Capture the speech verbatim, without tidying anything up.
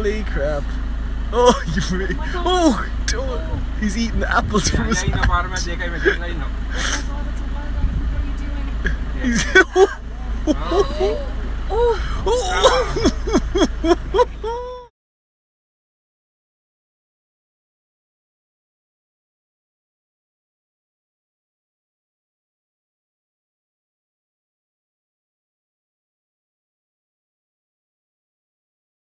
Holy crap. Oh, you really. Oh, oh, he's eating the apples from his hand. He's. Oh, oh, oh, oh.